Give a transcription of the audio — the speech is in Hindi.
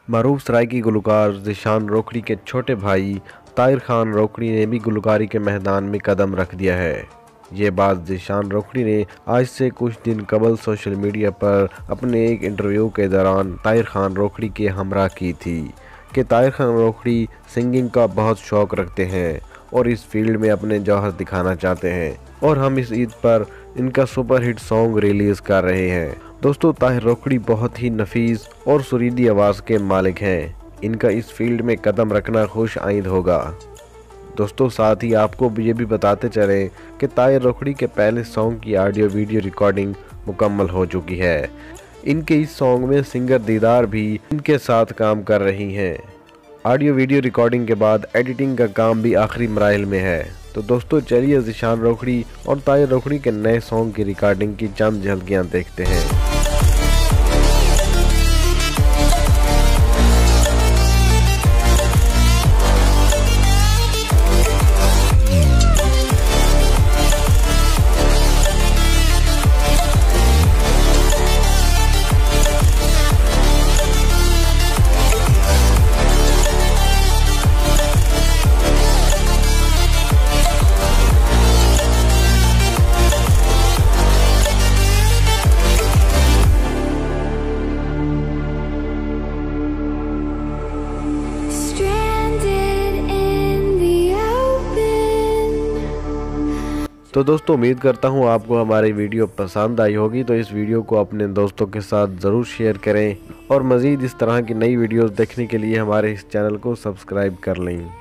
मरूफ सराइकी गुलकार ज़ीशान रोकड़ी के छोटे भाई ताहिर खान रोकड़ी ने भी गुलकारी के मैदान में कदम रख दिया है। ये बात ज़ीशान रोकड़ी ने आज से कुछ दिन कबल सोशल मीडिया पर अपने एक इंटरव्यू के दौरान ताहिर खान रोकड़ी के हमरा की थी कि ताहिर खान रोकड़ी सिंगिंग का बहुत शौक़ रखते हैं और इस फील्ड में अपने जौहर दिखाना चाहते हैं और हम इस ईद पर इनका सुपर हिट सॉन्ग रिलीज़ कर रहे हैं। दोस्तों, ताहिर रोकड़ी बहुत ही नफीस और सुरीली आवाज़ के मालिक हैं। इनका इस फील्ड में कदम रखना खुश आइंद होगा। दोस्तों, साथ ही आपको ये भी बताते चलें कि ताहिर रोकड़ी के पहले सॉन्ग की ऑडियो वीडियो रिकॉर्डिंग मुकम्मल हो चुकी है। इनके इस सॉन्ग में सिंगर दीदार भी इनके साथ काम कर रही हैं। ऑडियो वीडियो रिकॉर्डिंग के बाद एडिटिंग का काम भी आखिरी मराहिल में है। तो दोस्तों, चलिए ज़ीशान रोकड़ी और ताहिर रोकड़ी के नए सॉन्ग की रिकॉर्डिंग की चंद झलकियाँ देखते हैं। तो दोस्तों, उम्मीद करता हूँ आपको हमारी वीडियो पसंद आई होगी। तो इस वीडियो को अपने दोस्तों के साथ ज़रूर शेयर करें और मज़ीद इस तरह की नई वीडियोस देखने के लिए हमारे इस चैनल को सब्सक्राइब कर लें।